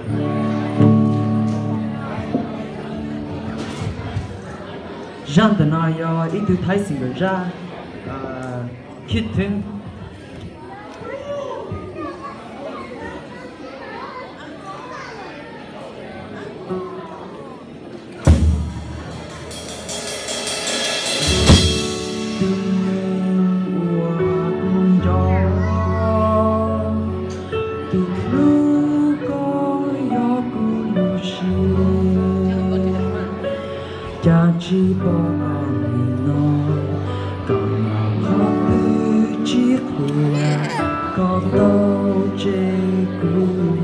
Jean de Naya itu Thái singer raคิดถึงchỉ bỏ mình nói còn nào khó từ chiếc thuyền có đâu trên cuối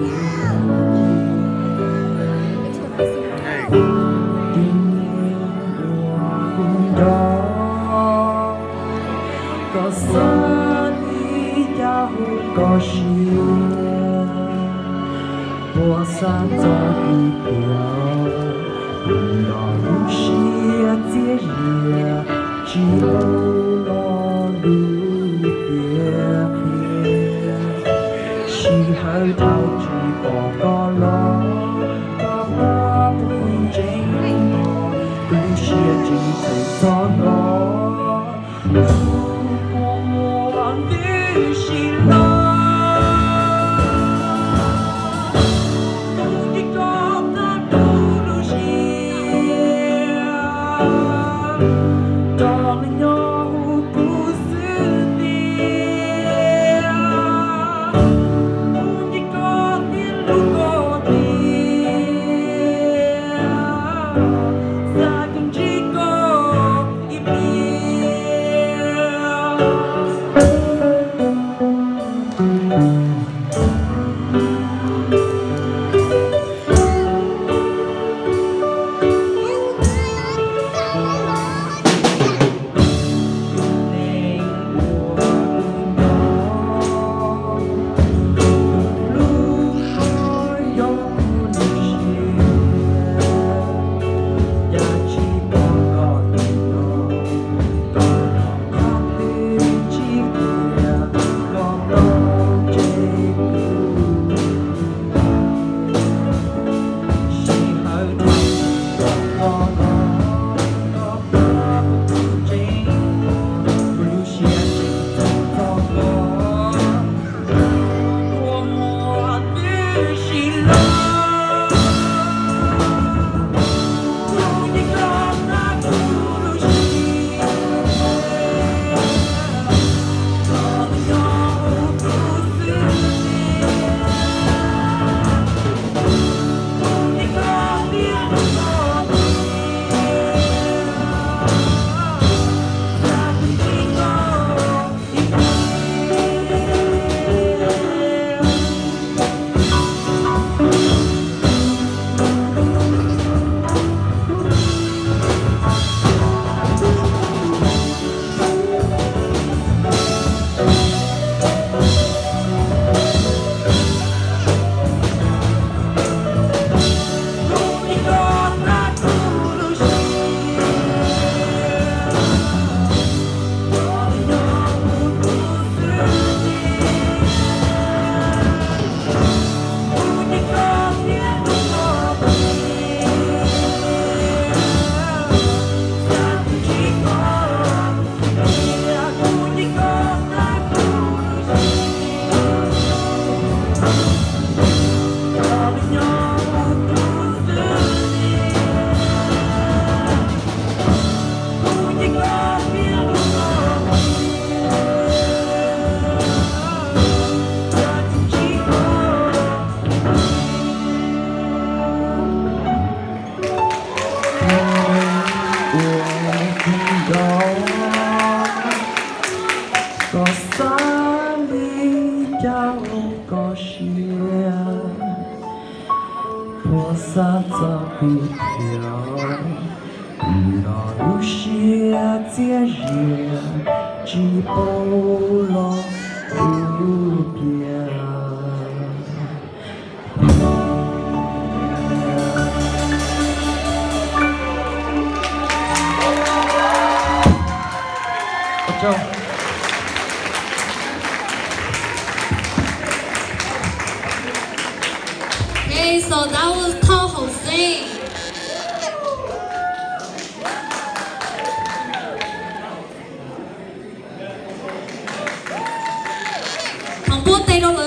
tình yêu cùng đó có xa đi nhau có chiều bỏ xa cho đi theo đó lúc xưa chia rìa chỉ lo lưu tiếc chỉ hơi thao chỉ bỏ có lo có vui tranh cứ xưa chỉ thấy gió nó có muốn đi chỉ lo Okay, so that was called Haumxeeb. Thằng bố tay đâu